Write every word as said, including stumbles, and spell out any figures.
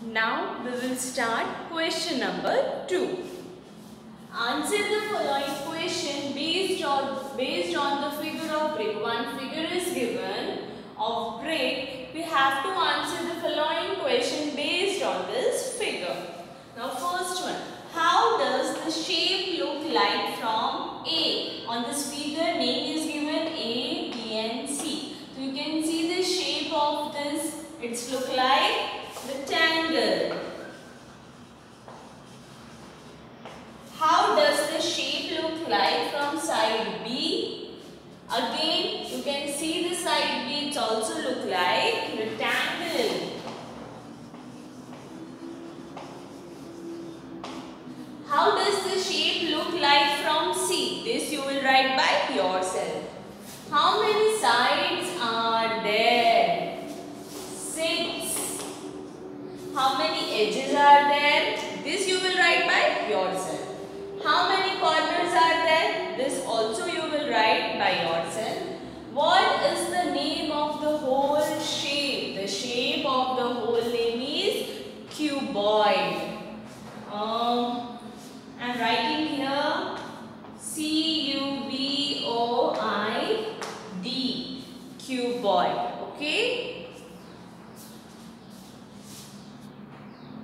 Now we will start question number two. Answer the following question based on based on the figure of brick. One figure is given of brick. We have to answer the following question based on this figure. Now first one. How does the shape look like from A? On this figure name is given A, B and C. So you can see the shape of this. It's look like rectangle. How does the shape look like from side B? Again, you can see the side B. It also look like rectangle. How does the shape look like from C? This you will write by yourself. How many sides are there? Six. How many edges are there? This you will write by yourself. How many corners are there? This also you will write by yourself. What is the name of the whole shape? The shape of the whole name is cuboid. Um,